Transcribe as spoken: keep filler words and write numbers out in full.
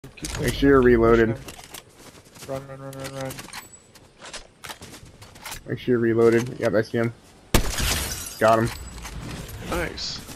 Keep Make sure you're reloaded. Run, run, run, run, run. Make sure you're reloaded. Yep, I see him. Got him. Nice.